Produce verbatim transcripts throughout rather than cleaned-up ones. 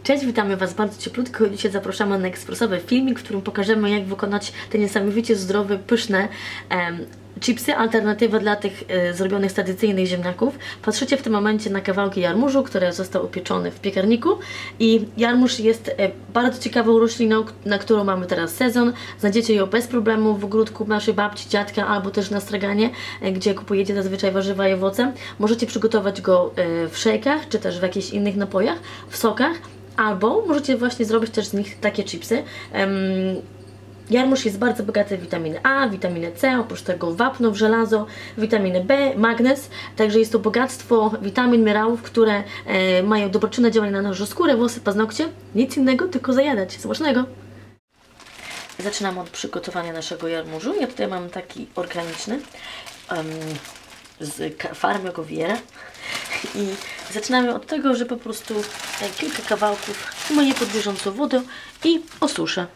Cześć, witamy Was bardzo cieplutko. Dzisiaj zapraszamy na ekspresowy filmik, w którym pokażemy, jak wykonać te niesamowicie zdrowe, pyszne em, chipsy, alternatywa dla tych e, zrobionych z tradycyjnych ziemniaków. Patrzycie w tym momencie na kawałki jarmużu, który został upieczony w piekarniku. I jarmuż jest e, bardzo ciekawą rośliną, na którą mamy teraz sezon. Znajdziecie ją bez problemu w ogródku naszej babci, dziadka, albo też na straganie, e, gdzie kupujecie zazwyczaj warzywa i owoce. Możecie przygotować go e, w szejkach, czy też w jakichś innych napojach, w sokach. Albo możecie właśnie zrobić też z nich takie chipsy. Um, jarmuż jest bardzo bogaty w witaminę A, witaminę C, oprócz tego wapno, żelazo, witaminę B, magnez. Także jest to bogactwo witamin, minerałów, które e, mają dobroczynne działanie na naszą skórę, włosy, paznokcie. Nic innego, tylko zajadać. Smacznego! Zaczynamy od przygotowania naszego jarmużu. Ja tutaj mam taki organiczny um, z farmy Gowiera. I zaczynamy od tego, że po prostu kilka kawałków myję pod bieżącą wodą i osuszę.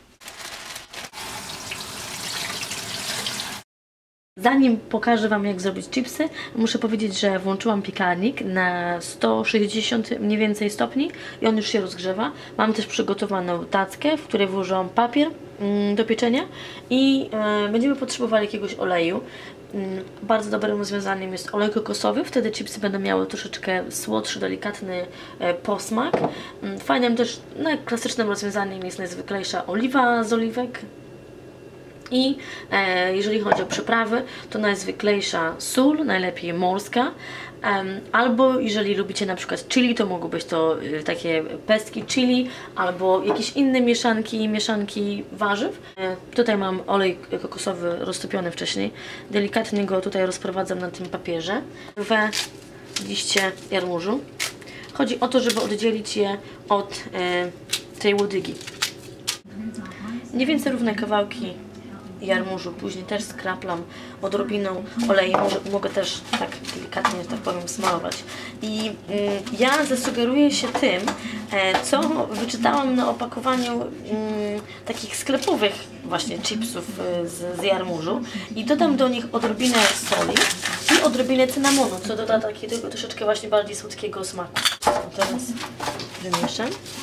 Zanim pokażę Wam, jak zrobić chipsy, muszę powiedzieć, że włączyłam piekarnik na sto sześćdziesiąt mniej więcej stopni i on już się rozgrzewa. Mam też przygotowaną tackę, w której włożyłam papier mm, do pieczenia i e, będziemy potrzebowali jakiegoś oleju. Mm, bardzo dobrym rozwiązaniem jest olej kokosowy, wtedy chipsy będą miały troszeczkę słodszy, delikatny e, posmak. Mm, fajnym też, no, klasycznym rozwiązaniem jest najzwyklejsza oliwa z oliwek. I e, jeżeli chodzi o przyprawy, to najzwyklejsza sól, najlepiej morska, um, albo jeżeli lubicie na przykład chili, to mogą być to y, takie pestki chili, albo jakieś inne mieszanki, mieszanki warzyw. E, tutaj mam olej kokosowy roztopiony wcześniej, delikatnie go tutaj rozprowadzam na tym papierze we liście jarmużu. Chodzi o to, żeby oddzielić je od e, tej łodygi. Mniej więcej równe kawałki jarmużu, później też skraplam odrobiną oleju, może, mogę też tak delikatnie, że tak powiem, smarować. I y, ja zasugeruję się tym, e, co wyczytałam na opakowaniu y, takich sklepowych właśnie chipsów y, z, z jarmużu i dodam do nich odrobinę soli i odrobinę cynamonu, co doda takiego troszeczkę właśnie bardziej słodkiego smaku. Teraz wymieszam.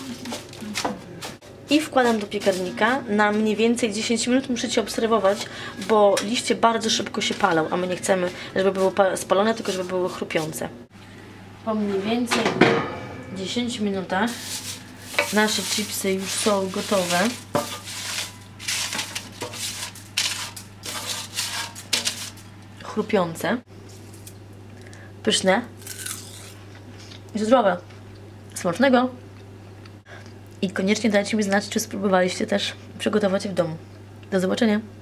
I wkładam do piekarnika na mniej więcej dziesięć minut. Musicie obserwować, bo liście bardzo szybko się palą, a my nie chcemy, żeby były spalone, tylko żeby były chrupiące. Po mniej więcej dziesięciu minutach nasze chipsy już są gotowe. Chrupiące. Pyszne. I zdrowe. Smacznego! I koniecznie dajcie mi znać, czy spróbowaliście też przygotować je w domu. Do zobaczenia!